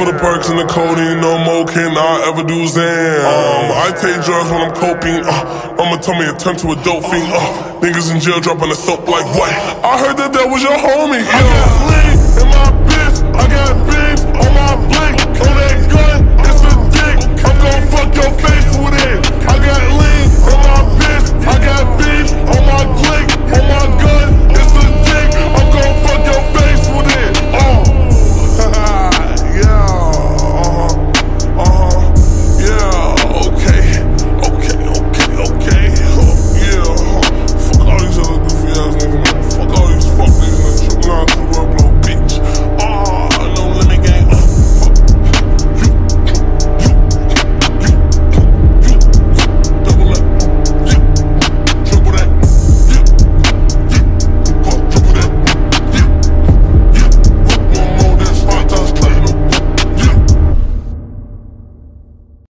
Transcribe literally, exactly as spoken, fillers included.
for the perks and the codeine, no more can I ever do Zan. Um, I take drugs when I'm coping. Uh, Mama told me it turned to a dope fiend. Uh, niggas in jail dropping the soap like what? I heard that that was your homie. Yeah. I got lean in my bitch, I got beams on my blink. On that gun, it's a dick. I'm gon' fuck your face.